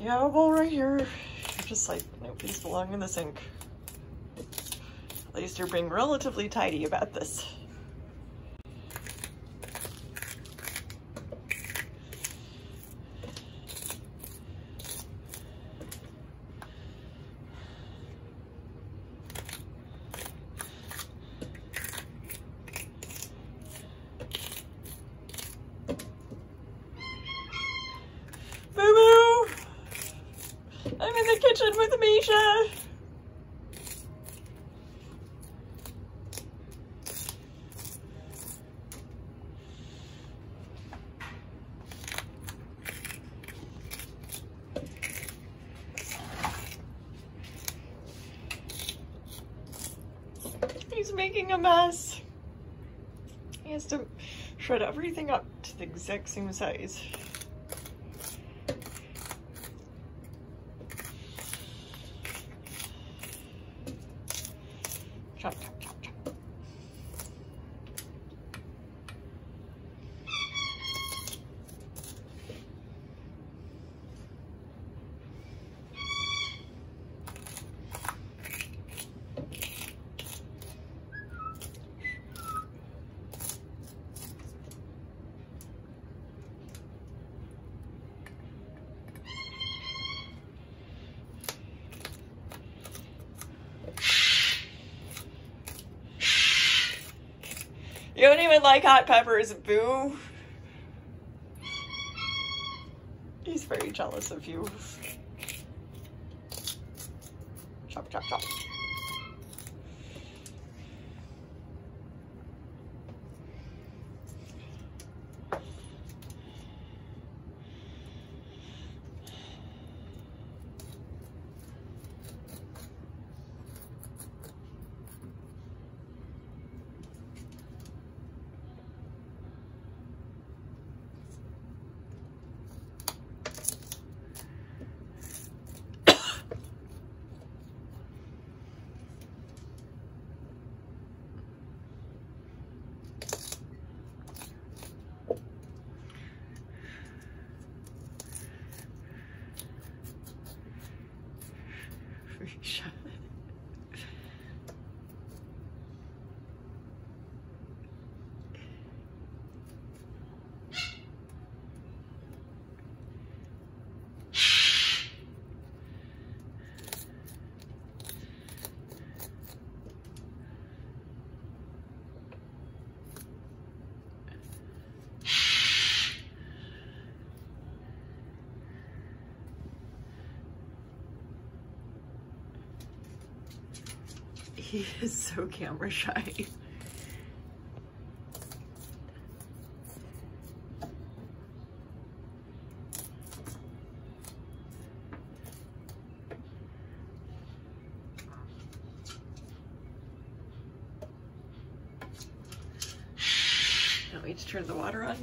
You have a bowl right here. You're just like, no, these belong in the sink. At least you're being relatively tidy about this. I'm in the kitchen with Misha. He's making a mess. He has to shred everything up to the exact same size. Chop, chop, chop, chop. You don't even like hot peppers, boo. He's very jealous of you. Chop, chop, chop. He is so camera shy. Now we need to turn the water on.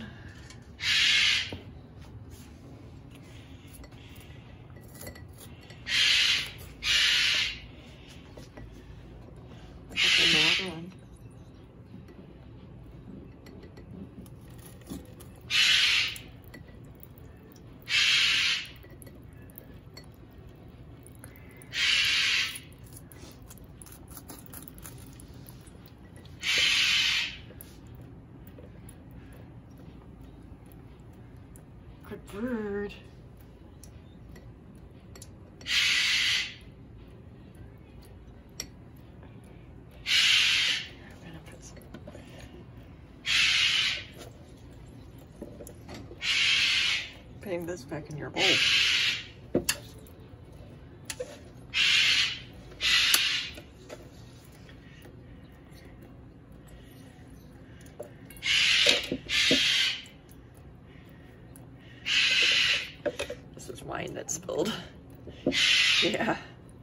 Good bird. I'm gonna put some. Putting this back in your bowl. This is wine that spilled. Yeah.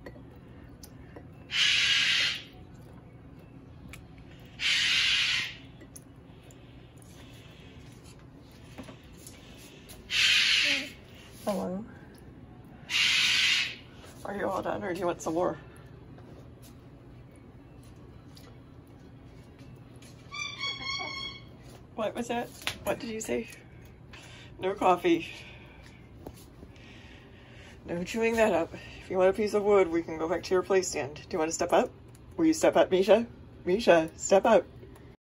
Hello. Are you all done or do you want some more? What was that? What did you say? No coffee. No chewing that up. If you want a piece of wood, we can go back to your play stand. Do you want to step up? Will you step up, Misha? Misha, step up.